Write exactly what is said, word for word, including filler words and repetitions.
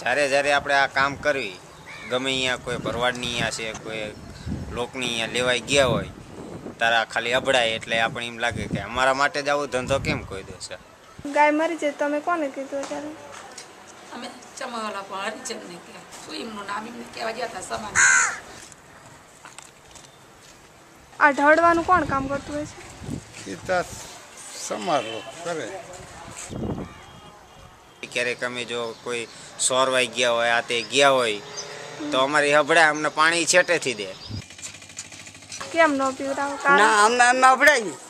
જ્યારે જ્યારે આપણે આ કામ કરવી ગમે અહીંયા કોઈ ભરવાડની અહીંયા છે કોઈ લોકની અહીંયા લેવાઈ ગયા હોય તારા ખાલી અભડાય એટલે આપણે એમ લાગે કે અમારા માટે જ આવો ધંધો કેમ કોઈ દેશે. ગાય મરી જાય તમે કોને કીધું અત્યારે? અમે ચમાવાલા પણ હરિચંદને કહે શું એમનું નામ એમને કહેવા ગયા હતા સમાન. આ ઢળવાનું કોણ કામ કરતું હોય છે? એ તો સમારોહ કરે. ક્યારેક અમે જો કોઈ સોરવાઈ ગયા હોય આ તે ગયા હોય તો અમારી હબડા અમને પાણી છેટેથી દે. કેમ ન પીવડાવો? ના અમે અમે અભડાવી